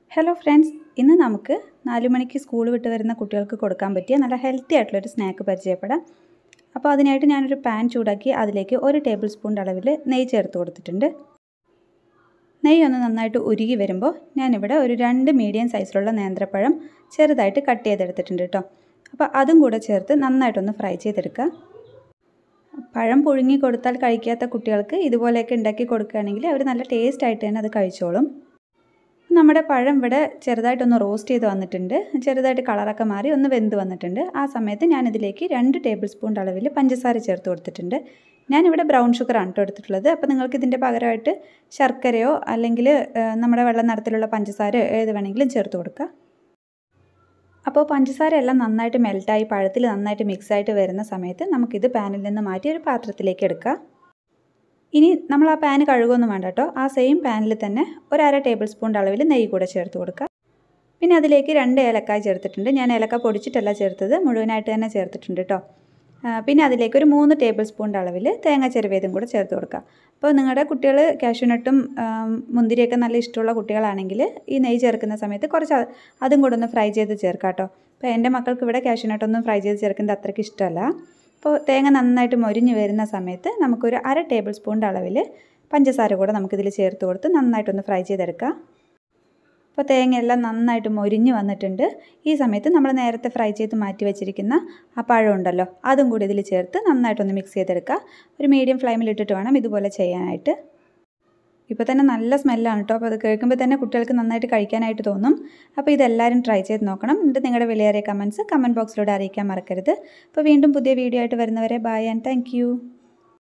Hello friends, ഇന്ന് നമുക്ക് 4 മണിക്ക് സ്കൂൾ വിട്ട് വരുന്ന കുട്ടികൾക്ക് കൊടുക്കാൻ പറ്റിയ നല്ല ഹെൽത്തി ആയിട്ടുള്ളൊരു സ്നാക്ക് പരിചയപ്പെടാം. അപ്പോൾ അതിനായിട്ട് ഞാനൊരു പാൻ ചൂടാക്കി അതിലേക്ക് 1 ടേബിൾ സ്പൂൺ അളവിൽ നെയ്യ് ചേർത്ത് കൊടുത്തിട്ടുണ്ട്. നെയ്യ് ഒന്ന് നന്നായിട്ട് ഉരുകി വരുമ്പോൾ ഞാനിവിടെ ഒരു 2 മീഡിയം സൈസിലുള്ള നേന്ത്രപ്പഴം ചെറുതായിട്ട് കട്ട് ചെയ്തെടുത്തിട്ടുണ്ട് കേട്ടോ. അപ്പോൾ അതും കൂടെ ചേർത്ത് നന്നായിട്ടൊന്ന് ഫ്രൈ ചെയ്തെടുക്കുക. പഴം പുഴുങ്ങി കൊടുത്താൽ കഴിക്കാത്ത കുട്ടികൾക്ക് ഇതുപോലെയൊക്കെ ഉണ്ടാക്കി കൊടുക്കുകയാണെങ്കിൽ അവർ നല്ല ടേസ്റ്റ് ആയിട്ട് തന്നെ അത് കഴിച്ചോളും. നമ്മുടെ പഴം ഇവിടെ ചെറുതായിട്ടൊന്ന് റോസ്റ്റ് ചെയ്ത് വന്നിട്ടുണ്ട്, ചെറുതായിട്ട് കളറൊക്കെ മാറി ഒന്ന് വെന്ത് വന്നിട്ടുണ്ട്. ആ സമയത്ത് ഞാനിതിലേക്ക് 2 ടേബിൾ സ്പൂൺ അളവിൽ പഞ്ചസാര ചേർത്ത് കൊടുത്തിട്ടുണ്ട്. ഞാനിവിടെ ബ്രൗൺ ഷുഗറാണ് കേട്ടോ എടുത്തിട്ടുള്ളത്. അപ്പോൾ നിങ്ങൾക്ക് ഇതിൻ്റെ പകരമായിട്ട് ശർക്കരയോ അല്ലെങ്കിൽ നമ്മുടെ വെള്ള നിറത്തിലുള്ള പഞ്ചസാര ഏത് വേണമെങ്കിലും ചേർത്ത് കൊടുക്കുക. അപ്പോൾ പഞ്ചസാര എല്ലാം നന്നായിട്ട് മെൽറ്റായി പഴത്തിൽ നന്നായിട്ട് മിക്സായിട്ട് വരുന്ന സമയത്ത് നമുക്കിത് പാനിൽ നിന്ന് മാറ്റി ഒരു പാത്രത്തിലേക്ക് എടുക്കുക. ഇനി നമ്മൾ ആ പാൻ കഴുകുമൊന്നും വേണ്ട കേട്ടോ. ആ സെയിം പാനിൽ തന്നെ 1/2 ടേബിൾ സ്പൂൺ അളവിൽ നെയ്യ് കൂടെ ചേർത്ത് കൊടുക്കുക. പിന്നെ അതിലേക്ക് 2 ഏലക്കായ ചേർത്തിട്ടുണ്ട്. ഞാൻ ഏലക്ക പൊടിച്ചിട്ടല്ല ചേർത്തത്, മുഴുവനായിട്ട് തന്നെ ചേർത്തിട്ടുണ്ട് കേട്ടോ. പിന്നെ അതിലേക്ക് ഒരു 3 ടേബിൾ സ്പൂൺ അളവിൽ തേങ്ങ ചിരവിയതും കൂടെ ചേർത്ത് കൊടുക്കുക. അപ്പോൾ നിങ്ങളുടെ കുട്ടികൾ കാഷ്യൂനട്ടും മുന്തിരിയൊക്കെ നല്ല ഇഷ്ടമുള്ള കുട്ടികളാണെങ്കിൽ ഈ നെയ്യ് ചേർക്കുന്ന സമയത്ത് കുറച്ച് അതും കൂടെ ഒന്ന് ഫ്രൈ ചെയ്ത് ചേർക്കാം കേട്ടോ. അപ്പോൾ എൻ്റെ മക്കൾക്ക് ഇവിടെ കാഷ്യൂനട്ടൊന്നും ഫ്രൈ ചെയ്ത് ചേർക്കുന്നത് അത്രയ്ക്ക് ഇഷ്ടമല്ല. അപ്പോൾ തേങ്ങ നന്നായിട്ട് മൊരിഞ്ഞ് വരുന്ന സമയത്ത് നമുക്കൊരു 1/2 ടേബിൾ സ്പൂൺ അളവിൽ പഞ്ചസാര കൂടെ നമുക്കിതിൽ ചേർത്ത് കൊടുത്ത് നന്നായിട്ടൊന്ന് ഫ്രൈ ചെയ്തെടുക്കാം. അപ്പോൾ തേങ്ങയെല്ലാം നന്നായിട്ട് മൊരിഞ്ഞ് വന്നിട്ടുണ്ട്. ഈ സമയത്ത് നമ്മൾ നേരത്തെ ഫ്രൈ ചെയ്ത് മാറ്റി വെച്ചിരിക്കുന്ന ആ പഴം ഉണ്ടല്ലോ, അതും കൂടി ഇതിൽ ചേർത്ത് നന്നായിട്ടൊന്ന് മിക്സ് ചെയ്തെടുക്കുക. ഒരു മീഡിയം ഫ്ലെയിമിലിട്ടിട്ട് വേണം ഇതുപോലെ ചെയ്യാനായിട്ട്. ഇപ്പോൾ തന്നെ നല്ല സ്മെല്ലാണ് കേട്ടോ. അപ്പോൾ അത് കേൾക്കുമ്പോൾ തന്നെ കുട്ടികൾക്ക് നന്നായിട്ട് കഴിക്കാനായിട്ട് തോന്നും. അപ്പോൾ ഇതെല്ലാവരും ട്രൈ ചെയ്ത് നോക്കണം. എന്നിട്ട് നിങ്ങളുടെ വിലയേറിയ കമൻറ്റ് ബോക്സിലൂടെ അറിയിക്കാൻ മറക്കരുത്. അപ്പോൾ വീണ്ടും പുതിയ വീഡിയോ ആയിട്ട് വരുന്നവരെ ബൈ ആൻഡ് താങ്ക് യു.